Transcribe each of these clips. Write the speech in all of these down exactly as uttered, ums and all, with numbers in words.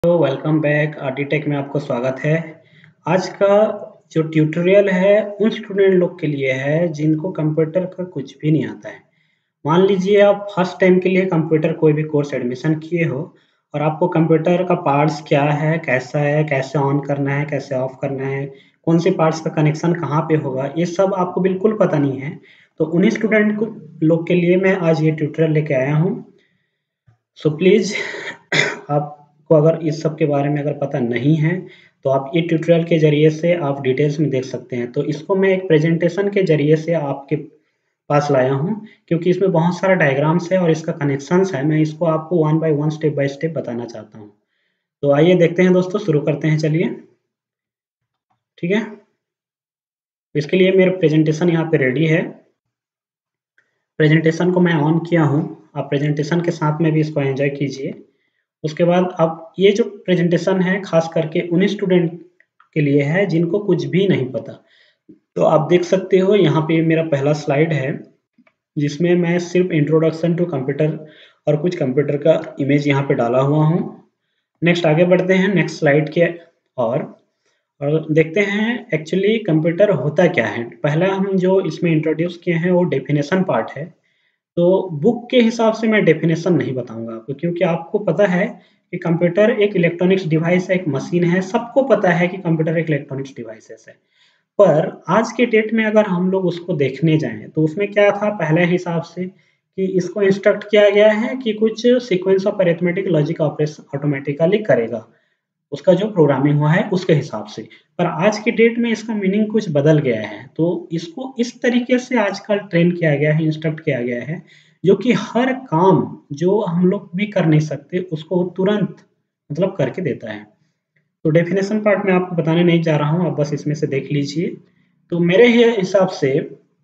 तो welcome back आर्टिटेक में आपको स्वागत है। आज का जो ट्यूटोरियल है उन स्टूडेंट लोग के लिए है जिनको कंप्यूटर का कुछ भी नहीं आता है। मान लीजिए आप फर्स्ट टाइम के लिए कंप्यूटर कोई भी कोर्स एडमिशन किए हो और आपको कंप्यूटर का पार्ट्स क्या है, कैसा है, कैसे ऑन करना है, कैसे ऑफ करना है, कौन से पार्ट्स का कनेक्शन कहाँ पे होगा, ये सब आपको बिल्कुल पता नहीं है। तो उन्हीं स्टूडेंट को लोग के लिए मैं आज ये ट्यूटोरियल लेके आया हूँ। सो प्लीज़ आपको अगर इस सब के बारे में अगर पता नहीं है तो आप ये ट्यूटोरियल के ज़रिए से आप डिटेल्स में देख सकते हैं। तो इसको मैं एक प्रेजेंटेशन के ज़रिए से आपके पास लाया हूँ क्योंकि इसमें बहुत सारा डायग्राम्स है और इसका कनेक्शंस है। मैं इसको आपको one by one step by step बताना चाहता हूँ। तो आइए देखते हैं दोस्तों, शुरू करते हैं। चलिए ठीक है, इसके लिए मेरा प्रेजेंटेशन यहाँ पे रेडी है। प्रेजेंटेशन को मैं ऑन किया हूँ, आप प्रेजेंटेशन के साथ में भी इसको एंजॉय कीजिए। उसके बाद अब ये जो प्रेजेंटेशन है खास करके उन स्टूडेंट के लिए है जिनको कुछ भी नहीं पता। तो आप देख सकते हो यहाँ पे मेरा पहला स्लाइड है जिसमें मैं सिर्फ इंट्रोडक्शन टू कंप्यूटर और कुछ कंप्यूटर का इमेज यहाँ पे डाला हुआ हूँ। नेक्स्ट आगे बढ़ते हैं नेक्स्ट स्लाइड के और और देखते हैं एक्चुअली कंप्यूटर होता क्या है। पहला हम जो इसमें इंट्रोड्यूस किए हैं वो डेफिनेशन पार्ट है। तो बुक के हिसाब से मैं डेफिनेशन नहीं बताऊंगा आपको क्योंकि आपको पता है कि कंप्यूटर एक इलेक्ट्रॉनिक्स डिवाइस है, एक मशीन है। सबको पता है कि कंप्यूटर एक इलेक्ट्रॉनिक्स डिवाइस है। पर आज के डेट में अगर हम लोग उसको देखने जाएं तो उसमें क्या था पहले हिसाब से कि इसको इंस्ट्रक्ट किया गया है कि कुछ sequence of arithmetic logic operation automatically करेगा, उसका जो प्रोग्रामिंग हुआ है उसके हिसाब से। पर आज के डेट में इसका मीनिंग कुछ बदल गया है। तो इसको इस तरीके से आजकल ट्रेन किया गया है, इंस्ट्रक्ट किया गया है जो कि हर काम जो हम लोग भी कर नहीं सकते उसको तुरंत मतलब करके देता है। तो डेफिनेशन पार्ट में आपको बताने नहीं जा रहा हूँ, आप बस इसमें से देख लीजिए। तो मेरे हिसाब से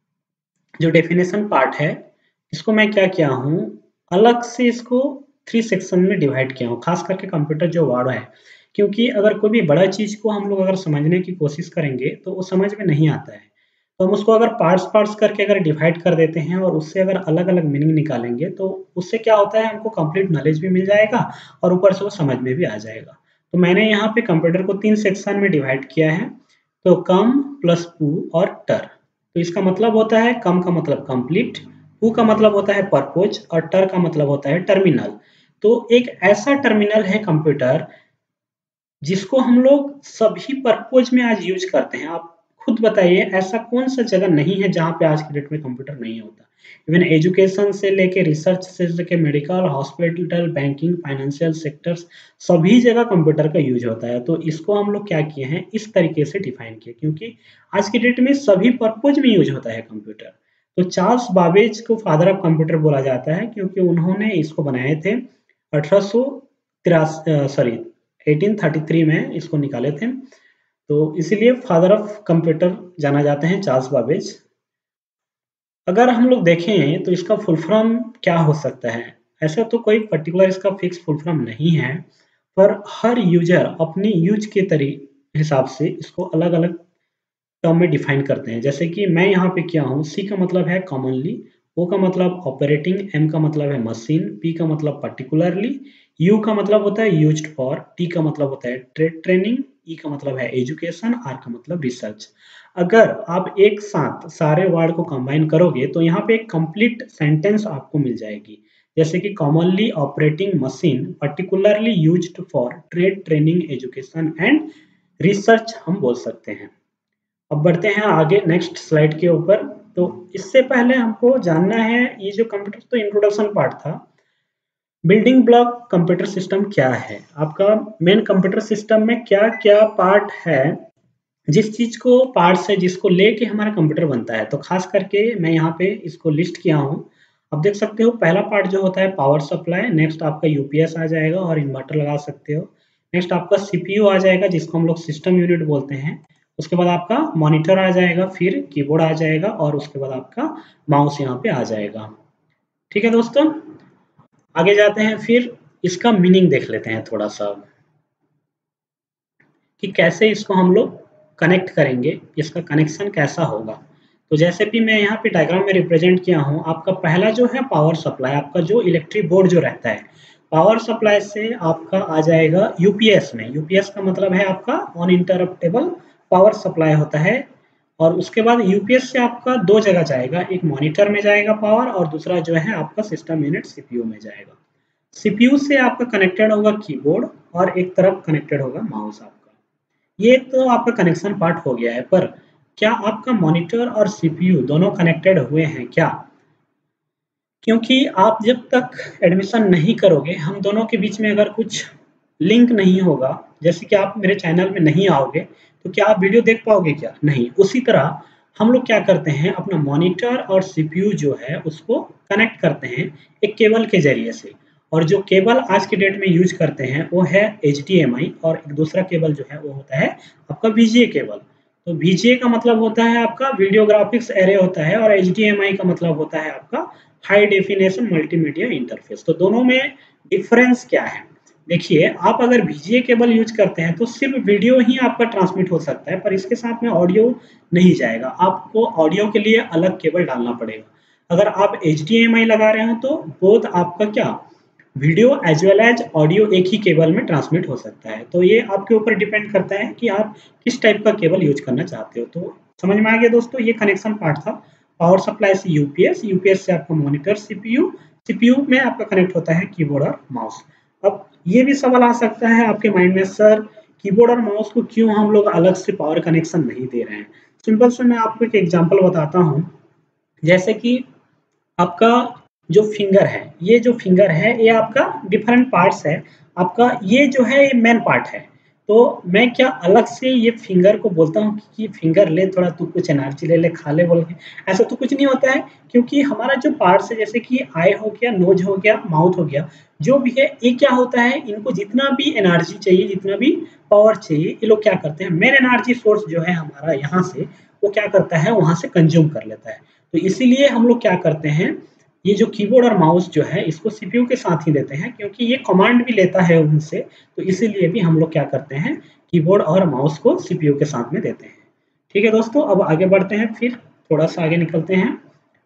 जो डेफिनेशन पार्ट है इसको मैं क्या किया हूँ, अलग से इसको थ्री सेक्शन में डिवाइड किया हूँ, खास करके कंप्यूटर जो वर्ड है। क्योंकि अगर कोई भी बड़ा चीज को हम लोग अगर समझने की कोशिश करेंगे तो वो समझ में नहीं आता है। तो हम उसको अगर पार्ट्स पार्ट्स करके अगर डिवाइड कर देते हैं और उससे अगर अलग अलग मीनिंग निकालेंगे तो उससे क्या होता है, हमको कंप्लीट नॉलेज भी मिल जाएगा और ऊपर से वो समझ में भी आ जाएगा। तो मैंने यहाँ पे कंप्यूटर को तीन सेक्शन में डिवाइड किया है। तो कम प्लस पू और टर। तो इसका मतलब होता है कम का मतलब कंप्लीट, पू का मतलब होता है परपोज और टर का मतलब होता है टर्मिनल। तो एक ऐसा टर्मिनल है कंप्यूटर जिसको हम लोग सभी पर्पज में आज यूज करते हैं। आप खुद बताइए ऐसा कौन सा जगह नहीं है जहाँ पे आज के डेट में कंप्यूटर नहीं होता। इवन एजुकेशन से लेके रिसर्च से लेके medical, hospital, banking, financial sectors, सभी जगह कंप्यूटर का यूज होता है। तो इसको हम लोग क्या किए हैं, इस तरीके से डिफाइन किए क्योंकि आज की डेट में सभी पर्पज में यूज होता है कंप्यूटर। तो चार्ल्स बाबेज को फादर ऑफ कंप्यूटर बोला जाता है क्योंकि उन्होंने इसको बनाए थे अठारह सौ तिरासी सॉरी अठारह सौ तैंतीस में इसको निकाले थे। तो इसीलिए फादर ऑफ कंप्यूटर जाना जाते हैं चार्ल्स बाबेज। अगर हम लोग देखें तो इसका फुल फॉर्म क्या हो सकता है, ऐसा तो कोई पर्टिकुलर इसका फिक्स फुल फॉर्म नहीं है, पर हर यूजर अपनी यूज के तरीके हिसाब से इसको अलग अलग टर्म में डिफाइन करते हैं। जैसे कि मैं यहाँ पे किया हूँ, सी का मतलब है कॉमनली, ओ का मतलब ऑपरेटिंग, एम का मतलब है मशीन, पी का मतलब पर्टिकुलरली, यू का मतलब होता है यूज्ड फॉर, टी का मतलब होता है ट्रेड ट्रेनिंग, ई का मतलब है एजुकेशन, आर का मतलब रिसर्च। अगर आप एक साथ सारे वर्ड को कंबाइन करोगे तो यहाँ पे एक कंप्लीट सेंटेंस आपको मिल जाएगी। जैसे कि commonly operating machine, particularly used for trade training, education and research हम बोल सकते हैं। अब बढ़ते हैं आगे नेक्स्ट स्लाइड के ऊपर। तो इससे पहले हमको जानना है ये जो कंप्यूटर तो इंट्रोडक्शन पार्ट था, बिल्डिंग ब्लॉक कंप्यूटर सिस्टम क्या है। आपका मेन कंप्यूटर सिस्टम में क्या क्या पार्ट है, जिस चीज को पार्ट्स है जिसको लेके हमारा कंप्यूटर बनता है। तो खास करके मैं यहाँ पे इसको लिस्ट किया हूँ। आप देख सकते हो पहला पार्ट जो होता है पावर सप्लाई, नेक्स्ट आपका यूपीएस आ जाएगा और इन्वर्टर लगा सकते हो। नेक्स्ट आपका सीपीयू आ जाएगा जिसको हम लोग सिस्टम यूनिट बोलते हैं। उसके बाद आपका मॉनिटर आ जाएगा, फिर कीबोर्ड आ जाएगा और उसके बाद आपका माउस यहाँ पे आ जाएगा। ठीक है दोस्तों, आगे जाते हैं, फिर इसका मीनिंग देख लेते हैं थोड़ा सा कि कैसे इसको हम लोग कनेक्ट करेंगे, इसका कनेक्शन कैसा होगा। तो जैसे भी मैं यहाँ पे डायग्राम में रिप्रेजेंट किया हूँ, आपका पहला जो है पावर सप्लाई, आपका जो इलेक्ट्रिक बोर्ड जो रहता है पावर सप्लाई से आपका आ जाएगा यूपीएस में। यूपीएस का मतलब है आपका अनइंटरप्टेबल पावर सप्लाई होता है। और उसके बाद यूपीएस से आपका दो जगह जाएगा, एक मॉनिटर में जाएगा पावर और दूसरा जो है आपका सिस्टम यूनिट सीपीयू में जाएगा। सीपीयू से आपका कनेक्टेड होगा कीबोर्ड और एक तरफ कनेक्टेड होगा माउस आपका। ये तो आपका कनेक्शन पार्ट हो गया है, पर क्या आपका मॉनिटर और सीपीयू दोनों कनेक्टेड हुए हैं क्या? क्योंकि आप जब तक एडमिशन नहीं करोगे, हम दोनों के बीच में अगर कुछ लिंक नहीं होगा, जैसे कि आप मेरे चैनल में नहीं आओगे तो क्या आप वीडियो देख पाओगे क्या? नहीं। उसी तरह हम लोग क्या करते हैं, अपना मॉनिटर और सीपीयू जो है उसको कनेक्ट करते हैं एक केबल के जरिए से। और जो केबल आज के डेट में यूज करते हैं वो है एच डी एम आई, और एक दूसरा केबल जो है वो होता है आपका वी जी ए केबल। तो वी जी ए का मतलब होता है आपका वीडियो ग्राफिक्स एरे होता है, और एच डी एम आई का मतलब होता है आपका हाई डेफिनेशन मल्टीमीडिया इंटरफेस। तो दोनों में डिफरेंस क्या है? देखिए, आप अगर V G A cable use करते हैं तो सिर्फ वीडियो ही आपका ट्रांसमिट हो सकता है, पर इसके साथ में ऑडियो नहीं जाएगा। आपको ऑडियो के लिए अलग केबल डालना पड़ेगा। अगर आप एच डी एम आई लगा रहे हो तो बोथ आपका क्या video as well as audio एक ही केबल में ट्रांसमिट हो सकता है। तो ये आपके ऊपर डिपेंड करता है कि आप किस टाइप का केबल यूज करना चाहते हो। तो समझ में आ गया दोस्तों, ये कनेक्शन पार्ट था। पावर सप्लाई से यूपीएस, यूपीएस से आपका मॉनिटर सीपीयू, सीपीयू में आपका कनेक्ट होता है कीबोर्ड और माउस। अब ये भी सवाल आ सकता है आपके माइंड में, सर कीबोर्ड और माउस को क्यों हम लोग अलग से पावर कनेक्शन नहीं दे रहे हैं? सिंपल से मैं आपको एक एग्जांपल बताता हूँ। जैसे कि आपका जो फिंगर है, ये जो फिंगर है ये आपका डिफरेंट पार्ट्स है। आपका ये जो है ये मेन पार्ट है। तो मैं क्या अलग से ये फिंगर को बोलता हूँ कि फिंगर ले थोड़ा तू कुछ एनर्जी ले ले खा ले बोल के, ऐसा तो कुछ नहीं होता है। क्योंकि हमारा जो पार्ट्स है जैसे कि आई हो गया, नोज हो गया, माउथ हो गया, जो भी है ये क्या होता है, इनको जितना भी एनर्जी चाहिए, जितना भी पावर चाहिए, ये लोग क्या करते हैं, मेन एनर्जी सोर्स जो है हमारा यहाँ से, वो क्या करता है वहां से कंज्यूम कर लेता है। तो इसीलिए हम लोग क्या करते हैं, ये जो कीबोर्ड और माउस जो है इसको सीपीयू के साथ ही देते हैं, क्योंकि ये कमांड भी लेता है उनसे। तो इसीलिए भी हम लोग क्या करते हैं, कीबोर्ड और माउस को सीपीयू के साथ में देते हैं। ठीक है दोस्तों, अब आगे बढ़ते हैं, फिर थोड़ा सा आगे निकलते हैं।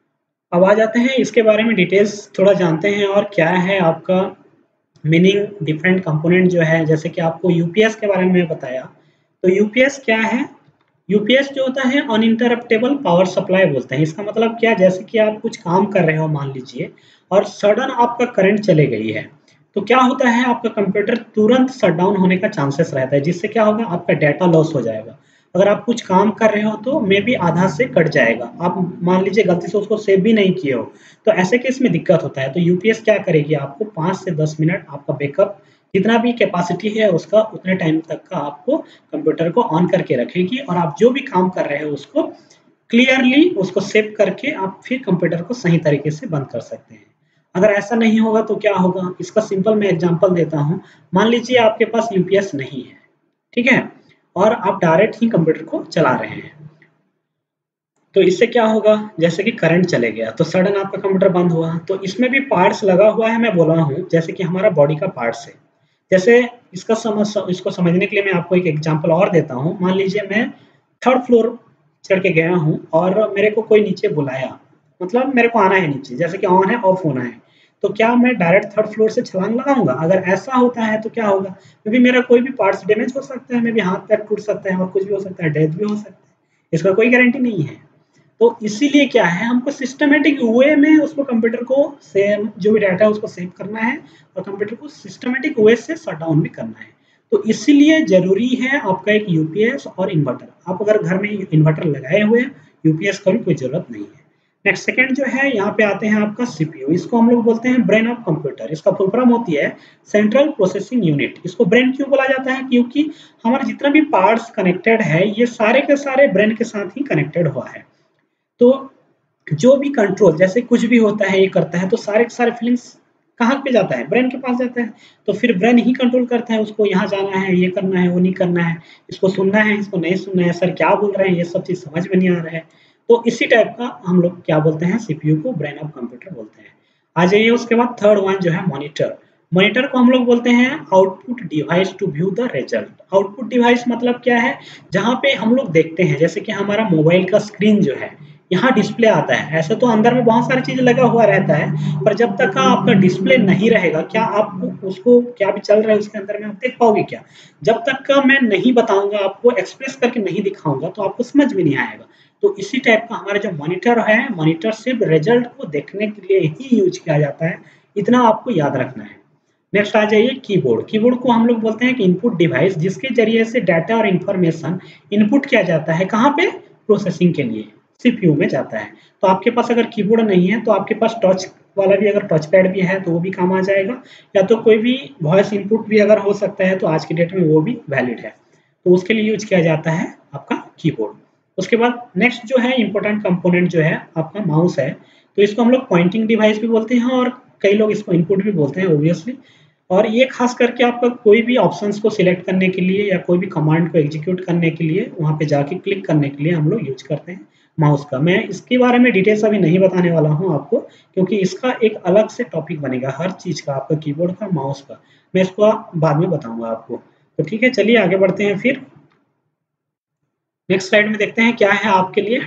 अब आ जाते हैं इसके बारे में डिटेल्स थोड़ा जानते हैं, और क्या है आपका मीनिंग डिफरेंट कंपोनेंट जो है। जैसे कि आपको यूपीएस के बारे में बताया, तो यूपीएस क्या है? यूपीएस जो होता है अनइंटरप्टेबल पावर सप्लाई बोलते हैं। इसका मतलब क्या, जैसे कि आप कुछ काम कर रहे हो मान लीजिए, और सडन आपका करंट चले गई है, तो क्या होता है आपका कंप्यूटर तुरंत शट डाउन होने का चांसेस रहता है, जिससे क्या होगा, आपका डाटा लॉस हो जाएगा। अगर आप कुछ काम कर रहे हो तो मे बी आधा से कट जाएगा, आप मान लीजिए गलती से उसको सेव भी नहीं किए हो, तो ऐसे केस में दिक्कत होता है। तो यूपीएस क्या करेगी, आपको पाँच से दस मिनट आपका बैकअप जितना भी कैपेसिटी है उसका उतने टाइम तक का आपको कंप्यूटर को ऑन करके रखेगी, और आप जो भी काम कर रहे हो उसको क्लियरली उसको सेव करके आप फिर कंप्यूटर को सही तरीके से बंद कर सकते हैं। अगर ऐसा नहीं होगा तो क्या होगा, इसका सिंपल मैं एग्जांपल देता हूँ। मान लीजिए आपके पास यूपीएस नहीं है, ठीक है, और आप डायरेक्ट ही कंप्यूटर को चला रहे हैं, तो इससे क्या होगा, जैसे कि करंट चले गया तो सडन आपका कंप्यूटर बंद हुआ। तो इसमें भी पार्ट्स लगा हुआ है, मैं बोला हूँ, जैसे कि हमारा बॉडी का पार्ट्स है। जैसे इसका समझ इसको समझने के लिए मैं आपको एक एग्जांपल और देता हूँ। मान लीजिए मैं थर्ड फ्लोर चढ़ के गया हूँ और मेरे को कोई नीचे बुलाया, मतलब मेरे को आना है नीचे, जैसे कि ऑन है ऑफ होना है, तो क्या मैं डायरेक्ट थर्ड फ्लोर से छलांग लगाऊंगा? अगर ऐसा होता है तो क्या होगा, क्योंकि मेरा कोई भी पार्ट्स डैमेज हो सकता है, मे बी हाथ पैर टूट सकता है और कुछ भी हो सकता है, डेथ भी हो सकता है, इसका कोई गारंटी नहीं है। तो इसीलिए क्या है, हमको सिस्टमेटिक वे में उसको कंप्यूटर को सेम जो भी डाटा है उसको सेव करना है, और कंप्यूटर को सिस्टमेटिक वे से शट डाउन भी करना है। तो इसीलिए जरूरी है आपका एक यूपीएस और इन्वर्टर। आप अगर घर में इन्वर्टर लगाए हुए हैं, यूपीएस का भी कोई जरूरत नहीं है। नेक्स्ट सेकंड जो है, यहाँ पे आते हैं आपका सीपीयू। इसको हम लोग बोलते हैं ब्रेन ऑफ कंप्यूटर। इसका फुल फॉर्म होती है सेंट्रल प्रोसेसिंग यूनिट। इसको ब्रेन क्यों बोला जाता है, क्योंकि हमारे जितना भी पार्ट्स कनेक्टेड है ये सारे के सारे ब्रेन के साथ ही कनेक्टेड हुआ है। तो जो भी कंट्रोल जैसे कुछ भी होता है ये करता है, तो सारे के सारे फीलिंग्स कहाँ पे जाता है, ब्रेन के पास जाता है। तो फिर ब्रेन ही कंट्रोल करता है उसको, यहाँ जाना है, ये करना है, वो नहीं करना है, इसको सुनना है, इसको नहीं सुनना है, सर क्या बोल रहे हैं, ये सब चीज समझ में नहीं आ रहा है। तो इसी टाइप का हम लोग क्या बोलते हैं, सीपीयू को ब्रेन ऑफ कंप्यूटर बोलते हैं। आ जाइए उसके बाद थर्ड वन जो है मॉनिटर। मॉनिटर को हम लोग बोलते हैं output device to view the result. Output device मतलब क्या है, जहाँ पे हम लोग देखते हैं, जैसे कि हमारा मोबाइल का स्क्रीन जो है, यहाँ डिस्प्ले आता है। ऐसे तो अंदर में बहुत सारी चीज़ें लगा हुआ रहता है, पर जब तक का आपका डिस्प्ले नहीं रहेगा, क्या आप उसको क्या भी चल रहा है उसके अंदर में आप देख पाओगे क्या? जब तक का मैं नहीं बताऊँगा आपको, एक्सप्रेस करके नहीं दिखाऊँगा, तो आपको समझ में नहीं आएगा। तो इसी टाइप का हमारा जो मॉनिटर है, मॉनिटर सिर्फ रिजल्ट को देखने के लिए ही यूज़ किया जाता है, इतना आपको याद रखना है। नेक्स्ट आ जाइए कीबोर्ड। कीबोर्ड को हम लोग बोलते हैं कि इनपुट डिवाइस, जिसके ज़रिए से डाटा और इन्फॉर्मेशन इनपुट किया जाता है, कहाँ पे? प्रोसेसिंग के लिए, सीपीयू में जाता है। तो आपके पास अगर कीबोर्ड नहीं है, तो आपके पास टच वाला भी अगर टच पैड भी है, तो वो भी काम आ जाएगा, या तो कोई भी वॉइस इनपुट भी अगर हो सकता है, तो आज की डेट में वो भी वैलिड है। तो उसके लिए यूज़ किया जाता है आपका कीबोर्ड। उसके बाद नेक्स्ट जो है इम्पोर्टेंट कंपोनेंट जो है आपका माउस है। तो इसको हम लोग पॉइंटिंग डिवाइस भी बोलते हैं और कई लोग इसको इनपुट भी बोलते हैं ऑब्वियसली। और ये खास करके आपका कोई भी ऑप्शंस को सिलेक्ट करने के लिए या कोई भी कमांड को एग्जीक्यूट करने के लिए, वहाँ पे जाके क्लिक करने के लिए हम लोग यूज करते हैं माउस का। मैं इसके बारे में डिटेल्स अभी नहीं बताने वाला हूँ आपको, क्योंकि इसका एक अलग से टॉपिक बनेगा हर चीज़ का, आपका कीबोर्ड का, माउस का। मैं इसको बाद में बताऊँगा आपको। तो ठीक है, चलिए आगे बढ़ते हैं फिर। नेक्स्ट स्लाइड में देखते हैं क्या है आपके लिए।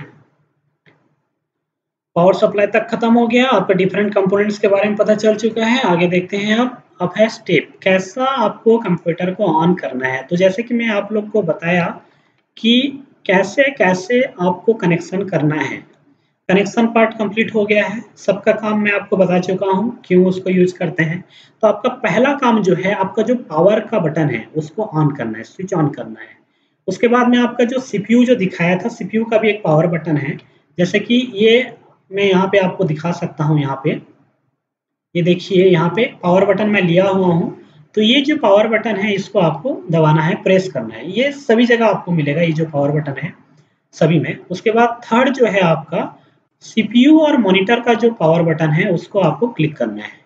पावर सप्लाई तक खत्म हो गया, आपका डिफरेंट कंपोनेंट्स के बारे में पता चल चुका है। आगे देखते हैं अब अब है स्टेप, कैसा आपको कंप्यूटर को ऑन करना है। तो जैसे कि मैं आप लोग को बताया कि कैसे कैसे आपको कनेक्शन करना है। कनेक्शन पार्ट कंप्लीट हो गया है, सबका काम मैं आपको बता चुका हूँ क्यों उसको यूज करते हैं। तो आपका पहला काम जो है, आपका जो पावर का बटन है उसको ऑन करना है, स्विच ऑन करना है। उसके बाद में आपका जो सीपीयू जो दिखाया था, सीपीयू का भी एक पावर बटन है। जैसे कि ये मैं यहाँ पे आपको दिखा सकता हूँ। यहाँ पे ये देखिए, यहाँ पे पावर बटन मैं लिया हुआ हूँ। तो ये जो पावर बटन है इसको आपको दबाना है, प्रेस करना है। ये सभी जगह आपको मिलेगा, ये जो पावर बटन है सभी में। उसके बाद थर्ड जो है आपका सीपीयू और मॉनिटर का जो पावर बटन है उसको आपको क्लिक करना है।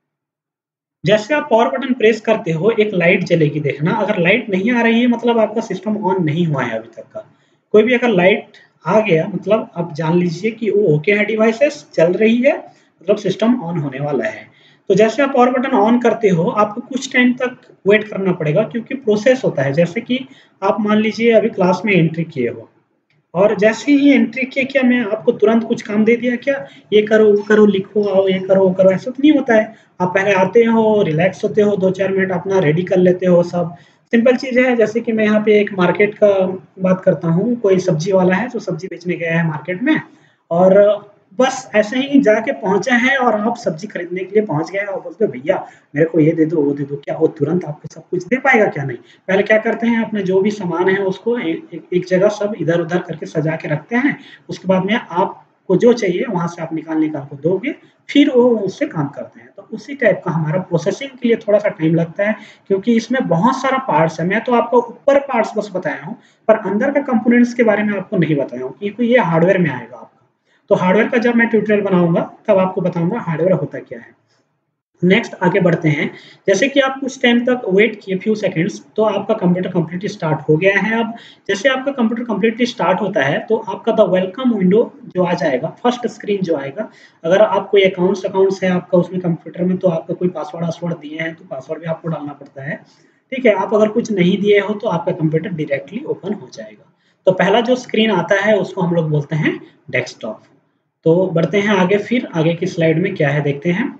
जैसे आप पावर बटन प्रेस करते हो, एक लाइट जलेगी, देखना। अगर लाइट नहीं आ रही है मतलब आपका सिस्टम ऑन नहीं हुआ है अभी तक का। कोई भी अगर लाइट आ गया मतलब आप जान लीजिए कि वो ओके है, डिवाइसेस चल रही है, मतलब सिस्टम ऑन होने वाला है। तो जैसे आप पावर बटन ऑन करते हो, आपको कुछ टाइम तक वेट करना पड़ेगा, क्योंकि प्रोसेस होता है। जैसे कि आप मान लीजिए अभी क्लास में एंट्री किए हो, और जैसे ही एंट्री किया, क्या मैं आपको तुरंत कुछ काम दे दिया क्या? ये करो वो करो, लिखो आओ, ये करो वो करो, ऐसा तो नहीं होता है। आप पहले आते हो, रिलैक्स होते हो, दो चार मिनट अपना रेडी कर लेते हो सब। सिंपल चीज़ है। जैसे कि मैं यहाँ पे एक मार्केट का बात करता हूँ, कोई सब्जी वाला है जो सब्जी बेचने गया है मार्केट में, और बस ऐसे ही जाके पहुँचा है और आप सब्जी खरीदने के लिए पहुँच गए और बोलते हो भैया मेरे को ये दे दो वो दे दो, क्या वो तुरंत आपको सब कुछ दे पाएगा? क्या नहीं। पहले क्या करते हैं, अपने जो भी सामान है उसको ए, एक, एक जगह सब इधर उधर करके सजा के रखते हैं। उसके बाद में आपको जो चाहिए वहां से आप निकाल निकाल को दोगे, फिर वो उससे काम करते हैं। तो उसी टाइप का हमारा प्रोसेसिंग के लिए थोड़ा सा टाइम लगता है, क्योंकि इसमें बहुत सारा पार्ट्स है। मैं तो आपको ऊपर पार्ट्स बस बताया हूँ, पर अंदर का कंपोनेंट्स के बारे में आपको नहीं बताया हूँ, क्योंकि ये हार्डवेयर में आएगा आपका। तो हार्डवेयर का जब मैं ट्यूटोरियल बनाऊंगा तब आपको बताऊंगा हार्डवेयर होता क्या है। नेक्स्ट आगे बढ़ते हैं। जैसे कि आप कुछ टाइम तक वेट किए, फ्यू सेकंड्स, तो आपका कंप्यूटर कंप्लीटली स्टार्ट हो गया है। अब जैसे आपका कंप्यूटर कंप्लीटली स्टार्ट होता है, तो आपका द वेलकम विंडो जो आ जाएगा, फर्स्ट स्क्रीन जो आएगा। अगर आप कोई अकाउंट्स अकाउंट्स है आपका उसमें कंप्यूटर में, तो आपका कोई पासवर्ड वासवर्ड दिए हैं तो पासवर्ड भी आपको डालना पड़ता है। ठीक है, आप अगर कुछ नहीं दिए हो तो आपका कंप्यूटर डायरेक्टली ओपन हो जाएगा। तो पहला जो स्क्रीन आता है उसको हम लोग बोलते हैं डेस्कटॉप। तो बढ़ते हैं आगे, फिर आगे की स्लाइड में क्या है देखते हैं।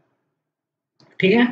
ठीक है,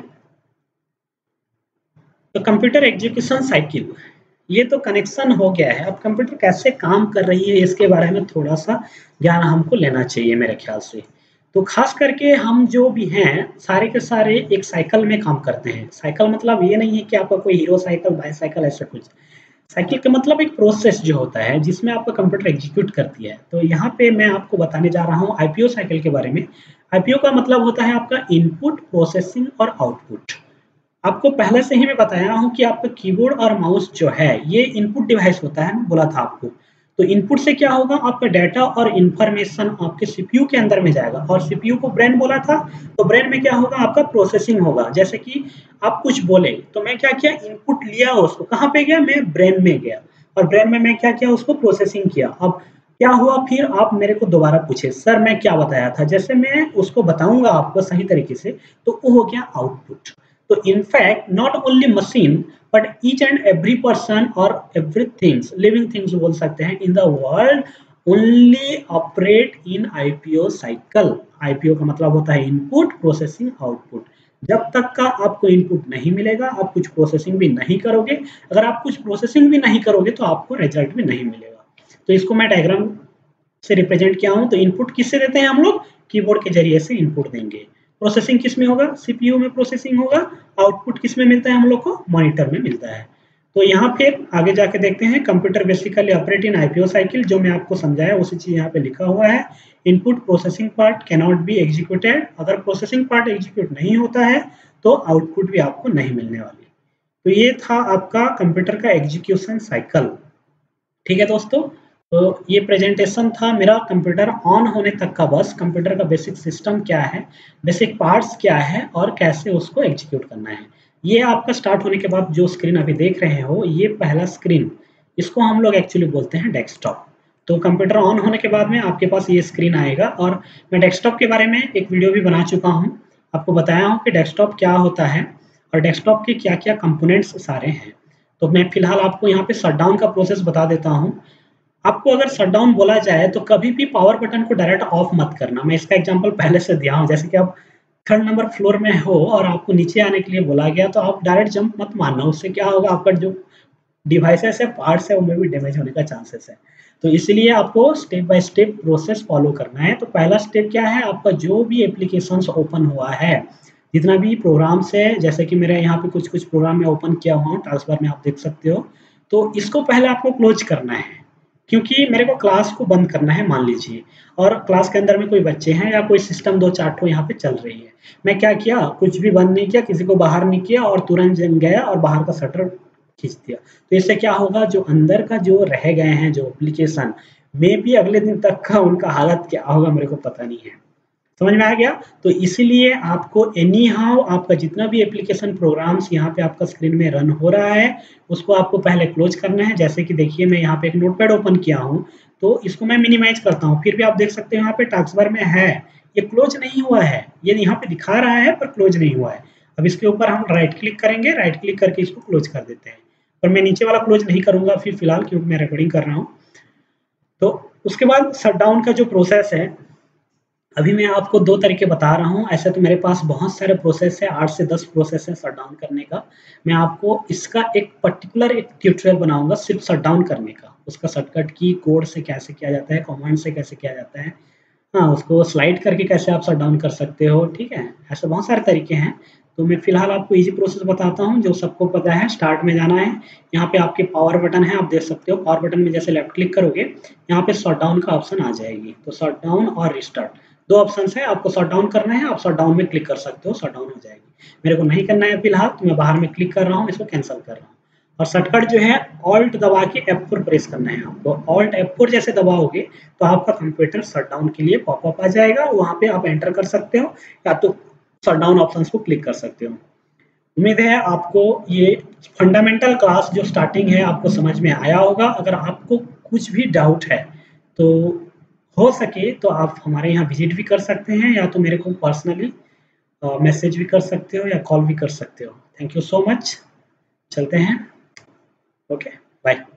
तो कंप्यूटर एग्जीक्यूशन साइकिल, ये तो कनेक्शन हो गया है। अब कंप्यूटर कैसे काम कर रही है इसके बारे में थोड़ा सा ज्ञान हमको लेना चाहिए मेरे ख्याल से। तो खास करके हम जो भी हैं सारे के सारे एक साइकिल में काम करते हैं। साइकिल मतलब ये नहीं है कि आपका कोई हीरो साइकिल, बाई साइकिल, ऐसा कुछ। साइकिल का मतलब एक प्रोसेस जो होता है जिसमें आपका कंप्यूटर एग्जीक्यूट करती है। तो यहाँ पे मैं आपको बताने जा रहा हूँ आईपीओ साइकिल के बारे में। आईपीओ का मतलब होता है आपका इनपुट, प्रोसेसिंग और आउटपुट। आपको पहले से ही मैं बताया हूँ कि आपका कीबोर्ड और माउस जो है ये इनपुट डिवाइस होता है, मैं बोला था आपको। तो इनपुट से क्या होगा, आपका डाटा और इंफॉर्मेशन आपके सीपीयू के अंदर में जाएगा, और सीपीयू को ब्रेन बोला था। तो ब्रेन में क्या होगा, आपका प्रोसेसिंग होगा। जैसे कि आप कुछ बोले तो मैं क्या किया, इनपुट लिया, उसको कहाँ पे गया, मैं ब्रेन में गया, और ब्रेन में मैं क्या किया, उसको प्रोसेसिंग किया। अब क्या हुआ, फिर आप मेरे को दोबारा पूछे सर मैं क्या बताया था, जैसे मैं उसको बताऊंगा आपको सही तरीके से, तो वो हो गया आउटपुट। तो in fact not only machine but each and every person or everything living things बोल सकते हैं in the world only operate in IPO cycle. IPO का मतलब होता है इनपुट प्रोसेसिंग आउटपुट। जब तक का आपको इनपुट नहीं मिलेगा आप कुछ प्रोसेसिंग भी नहीं करोगे, अगर आप कुछ प्रोसेसिंग भी नहीं करोगे तो आपको रिजल्ट भी नहीं मिलेगा। तो इसको मैं डायग्राम से रिप्रेजेंट किया हूं। तो इनपुट किससे देते हैं हम लोग, कीबोर्ड के जरिए से इनपुट देंगे। प्रोसेसिंग किस में होगा, सीपीयू में प्रोसेसिंग होगा। आउटपुट किस में मिलता है हम लोग को, मॉनिटर में मिलता है। तो यहाँ फिर आगे जाके देखते हैं, computer basically operate in IPO cycle, जो मैं आपको समझाया उसी चीज यहाँ पे लिखा हुआ है। Input processing part can not be executed, अगर प्रोसेसिंग पार्ट एग्जीक्यूट नहीं होता है तो आउटपुट भी आपको नहीं मिलने वाली। तो ये था आपका कंप्यूटर का एग्जीक्यूशन साइकिल। ठीक है दोस्तों, तो ये प्रेजेंटेशन था मेरा कंप्यूटर ऑन होने तक का। बस कंप्यूटर का बेसिक सिस्टम क्या है, बेसिक पार्ट्स क्या है और कैसे उसको एग्जीक्यूट करना है। ये आपका स्टार्ट होने के बाद जो स्क्रीन अभी देख रहे हो, ये पहला स्क्रीन, इसको हम लोग एक्चुअली बोलते हैं डेस्कटॉप। तो कंप्यूटर ऑन होने के बाद में आपके पास ये स्क्रीन आएगा। और मैं डेस्कटॉप के बारे में एक वीडियो भी बना चुका हूँ, आपको बताया हूँ कि डेस्कटॉप क्या होता है और डेस्कटॉप के क्या क्या कंपोनेंट्स सारे हैं। तो मैं फिलहाल आपको यहाँ पे शटडाउन का प्रोसेस बता देता हूँ। आपको अगर शटडाउन बोला जाए तो कभी भी पावर बटन को डायरेक्ट ऑफ मत करना। मैं इसका एग्जांपल पहले से दिया हूँ, जैसे कि आप थर्ड नंबर फ्लोर में हो और आपको नीचे आने के लिए बोला गया तो आप डायरेक्ट जंप मत मारना, उससे क्या होगा, आपका जो डिवाइसेस है, पार्ट्स है, उनमें भी डैमेज होने का चांसेस है। तो इसलिए आपको step by step process follow करना है। तो पहला स्टेप क्या है, आपका जो भी एप्लीकेशंस ओपन हुआ है, जितना भी प्रोग्राम्स है, जैसे कि मेरे यहाँ पे कुछ कुछ प्रोग्राम में ओपन किया हुआ हूँ, टास्क में आप देख सकते हो, तो इसको पहले आपको क्लोज करना है, क्योंकि मेरे को क्लास को बंद करना है मान लीजिए, और क्लास के अंदर में कोई बच्चे हैं या कोई सिस्टम दो चार ठो यहाँ पे चल रही है। मैं क्या किया, कुछ भी बंद नहीं किया, किसी को बाहर नहीं किया और तुरंत जम गया और बाहर का शटर खींच दिया। तो इससे क्या होगा, जो अंदर का जो रह गए हैं जो एप्लीकेशन, मे भी अगले दिन तक का उनका हालत क्या होगा मेरे को पता नहीं है। समझ में आ गया। तो इसीलिए आपको एनी हाउ आपका जितना भी एप्लीकेशन प्रोग्राम्स यहाँ पे आपका स्क्रीन में रन हो रहा है उसको आपको पहले क्लोज करना है। जैसे कि देखिए मैं यहाँ पे एक नोटपैड ओपन किया हूँ, तो इसको मैं मिनिमाइज करता हूँ, फिर भी आप देख सकते हो यहाँ पे टास्क बार में है, ये क्लोज नहीं हुआ है, ये यहाँ पे दिखा रहा है पर क्लोज नहीं हुआ है। अब इसके ऊपर हम राइट क्लिक करेंगे, राइट क्लिक करके इसको क्लोज कर देते हैं। पर मैं नीचे वाला क्लोज नहीं करूंगा फिर फिलहाल, क्योंकि मैं रिकॉर्डिंग कर रहा हूँ। तो उसके बाद शटडाउन का जो प्रोसेस है, अभी मैं आपको दो तरीके बता रहा हूँ। ऐसे तो मेरे पास बहुत सारे प्रोसेस है, आठ से दस प्रोसेस है शटडाउन करने का। मैं आपको इसका एक पर्टिकुलर एक ट्यूटोरियल बनाऊंगा सिर्फ शटडाउन करने का, उसका शॉर्टकट की कोड से कैसे किया जाता है, कमांड से कैसे किया जाता है, हाँ उसको स्लाइड करके कैसे आप शटडाउन कर सकते हो। ठीक है, ऐसे बहुत सारे तरीके हैं। तो मैं फिलहाल आपको इजी प्रोसेस बताता हूँ जो सबको पता है। स्टार्ट में जाना है, यहाँ पे आपके पावर बटन है, आप देख सकते हो। पावर बटन में जैसे लेफ्ट क्लिक करोगे यहाँ पे शटडाउन का ऑप्शन आ जाएगी। तो शटडाउन और रिस्टार्ट दो ऑप्शन है, आपको शटडाउन करना है, आप शटडाउन में क्लिक कर सकते हो, शटडाउन हो जाएगी। मेरे को नहीं करना है फिलहाल, तो मैं बाहर में क्लिक कर रहा हूँ, इसको कैंसिल कर रहा हूँ। और शॉर्टकट जो है ऑल्ट दबा के एफ फोर प्रेस करना है आपको। ऑल्ट एफ फोर जैसे दबाओगे तो आपका कंप्यूटर शटडाउन के लिए पॉपअप आ जाएगा, वहां पे आप एंटर कर सकते हो या तो शटडाउन ऑप्शंस को क्लिक कर सकते हो। उम्मीद है आपको ये फंडामेंटल क्लास जो स्टार्टिंग है आपको समझ में आया होगा। अगर आपको कुछ भी डाउट है तो हो सके तो आप हमारे यहाँ विजिट भी कर सकते हैं, या तो मेरे को पर्सनली मैसेज भी कर सकते हो या कॉल भी कर सकते हो। थैंक यू सो मच, चलते हैं, ओके बाय।